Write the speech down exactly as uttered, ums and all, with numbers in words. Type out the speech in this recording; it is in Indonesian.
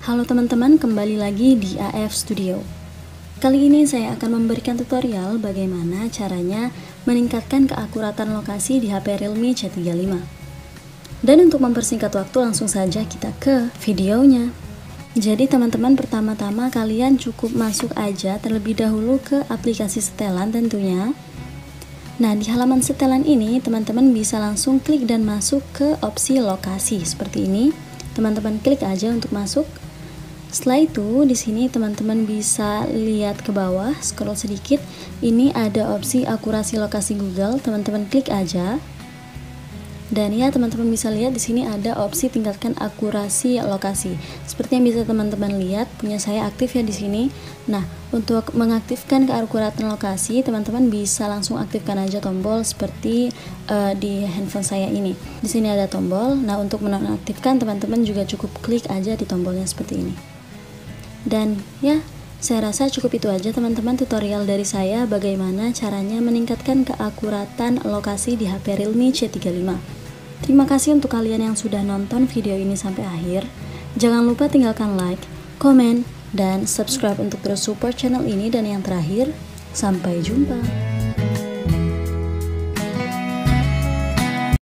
Halo teman-teman, kembali lagi di A F Studio. Kali ini saya akan memberikan tutorial bagaimana caranya meningkatkan keakuratan lokasi di H P Realme C tiga puluh lima. Dan untuk mempersingkat waktu, langsung saja kita ke videonya. Jadi teman-teman, pertama-tama kalian cukup masuk aja terlebih dahulu ke aplikasi setelan tentunya. Nah, di halaman setelan ini teman-teman bisa langsung klik dan masuk ke opsi lokasi seperti ini. Teman-teman klik aja untuk masuk. Setelah itu, di sini teman-teman bisa lihat ke bawah, scroll sedikit. Ini ada opsi akurasi lokasi Google. Teman-teman klik aja. Dan ya, teman-teman bisa lihat di sini ada opsi tingkatkan akurasi lokasi. Seperti yang bisa teman-teman lihat, punya saya aktif ya di sini. Nah, untuk mengaktifkan keakuratan lokasi, teman-teman bisa langsung aktifkan aja tombol seperti uh, di handphone saya ini. Di sini ada tombol. Nah, untuk menonaktifkan, teman-teman juga cukup klik aja di tombolnya seperti ini. Dan ya, saya rasa cukup itu aja teman-teman tutorial dari saya bagaimana caranya meningkatkan keakuratan lokasi di H P Realme C tiga puluh lima. Terima kasih untuk kalian yang sudah nonton video ini sampai akhir. Jangan lupa tinggalkan like, komen, dan subscribe untuk terus support channel ini. Dan yang terakhir, sampai jumpa.